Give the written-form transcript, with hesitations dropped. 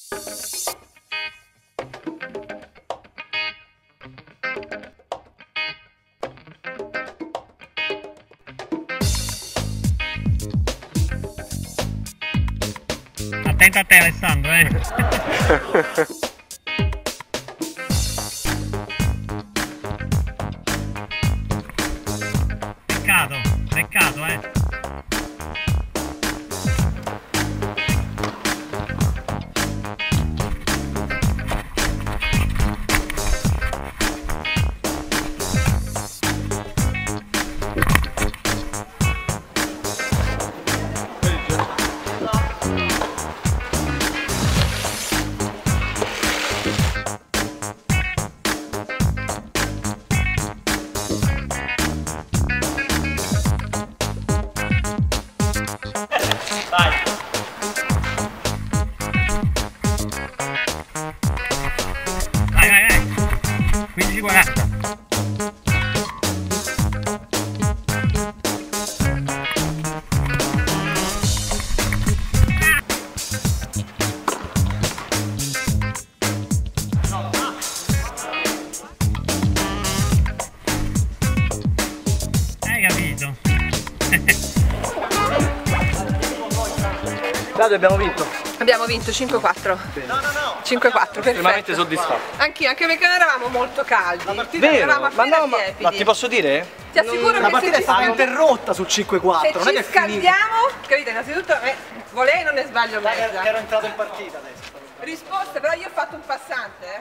Attento a te Alessandro, Peccato, Vai. 15-40. Hai capito? Dato abbiamo vinto. Abbiamo vinto 5-4. No. 5-4, Estremamente perfetto. soddisfatto. Anche perché non eravamo molto caldi. Vero? Ma ti posso dire? Ti assicuro La che partita se è stata ci, interrotta su 5-4, se non è che ci è finita. scaldiamo, capite? Innanzitutto volei non ne sbaglio mezza. Ero entrato in partita adesso. Risposte, però io ho fatto un passante,